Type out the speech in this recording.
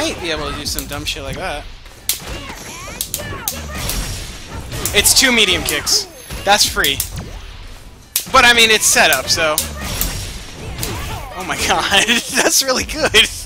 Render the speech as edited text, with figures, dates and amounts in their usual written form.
might be able to do some dumb shit like that. It's 2 medium kicks. That's free. But I mean, it's set up, so... Oh my god, that's really good.